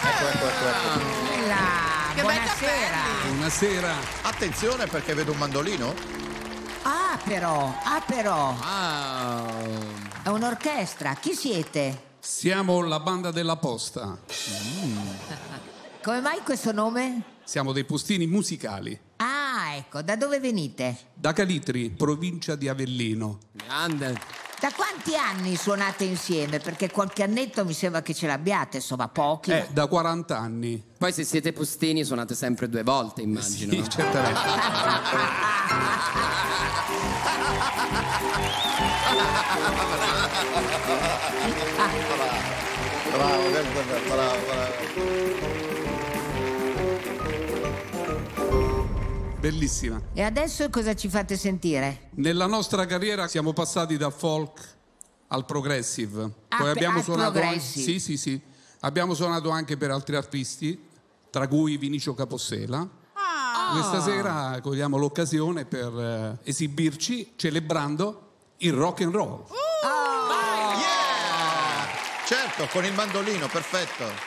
Buonasera. Buonasera. Attenzione perché vedo un mandolino. Però. È un'orchestra. Chi siete? Siamo la banda della posta. Come mai questo nome? Siamo dei postini musicali. Ah, ecco, da dove venite? Da Calitri, provincia di Avellino. Grande. Da quanti anni suonate insieme? Perché qualche annetto mi sembra che ce l'abbiate, insomma, pochi. Da 40 anni. Poi se siete postini suonate sempre 2 volte, immagino. Sì, certamente. Bravo. Bellissima. E adesso cosa ci fate sentire? Nella nostra carriera siamo passati da folk al progressive. Poi abbiamo al suonato progressive. Sì. Abbiamo suonato anche per altri artisti, tra cui Vinicio Capossela. Questa sera cogliamo l'occasione per esibirci celebrando il rock and roll. Certo, con il mandolino, perfetto.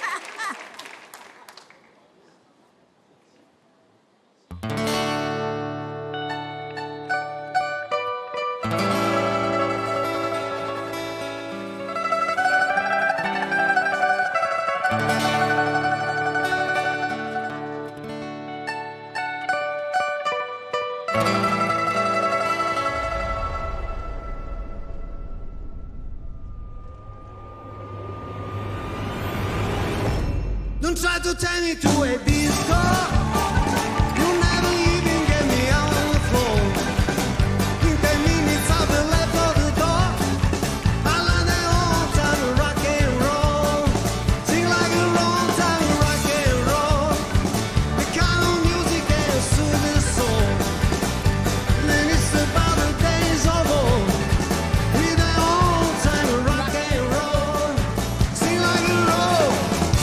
Don't try to turn me to a disco. You never even get me out on the floor. In 10 minutes I'll be left for the door. I like that old time rock and roll. Sing like a long time rock and roll. The kind of music that soothes the soul. Then it's about the days of old. With that old time rock and roll. Sing like a roll.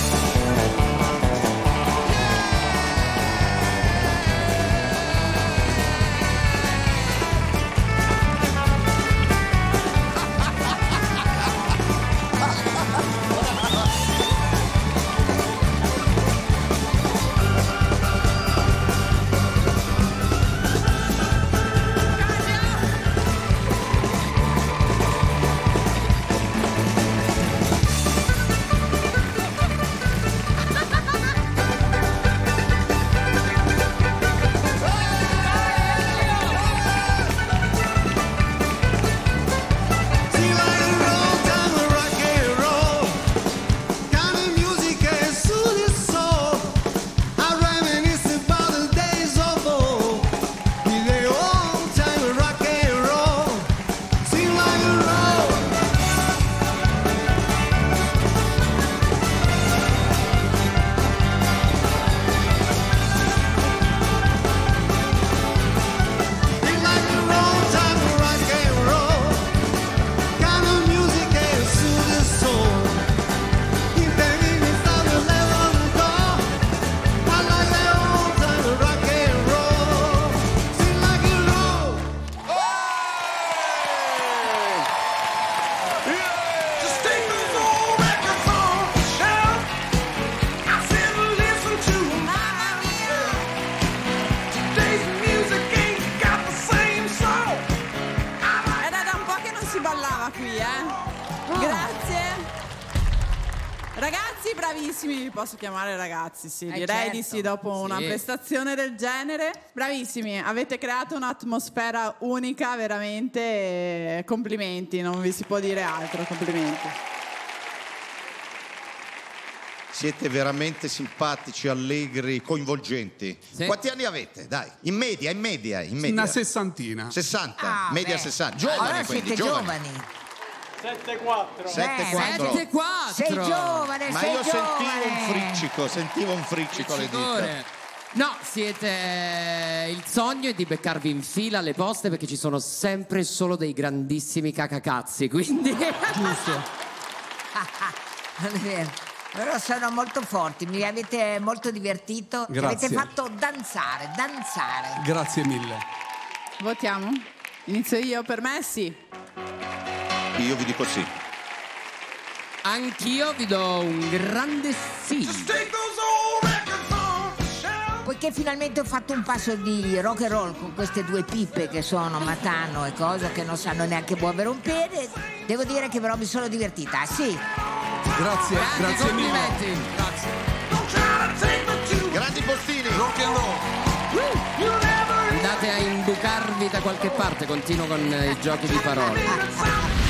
Ragazzi bravissimi, vi posso chiamare ragazzi, sì, direi certo. di sì, dopo una prestazione del genere. Bravissimi, avete creato un'atmosfera unica, veramente, e complimenti, non vi si può dire altro, complimenti. Siete veramente simpatici, allegri, coinvolgenti. Sì. Quanti anni avete? Dai, in media. Una sessantina. 60, media 60. Giovani, Allora quindi, siete giovani. 7-4. Sei giovane, Ma sei io giovane. sentivo un friccico alle dita. No, siete... Il sogno è di beccarvi in fila alle poste perché ci sono sempre solo dei grandissimi cacacazzi, quindi... Giusto. Non è vero. Però sono molto forti, mi avete molto divertito. Mi Grazie. avete fatto danzare. Grazie mille. Votiamo? Inizio io, per me sì. Io vi dico sì. Anch'io vi do un grande sì. Poiché finalmente ho fatto un passo di rock and roll con queste due pippe che sono Matano e cosa che non sanno neanche muovere un piede, devo dire che però mi sono divertita, sì. Grazie, grazie mille. Complimenti. Grazie. Grandi postini. Rock and roll. Andate a imbucarvi da qualche parte, continuo con i giochi di parole.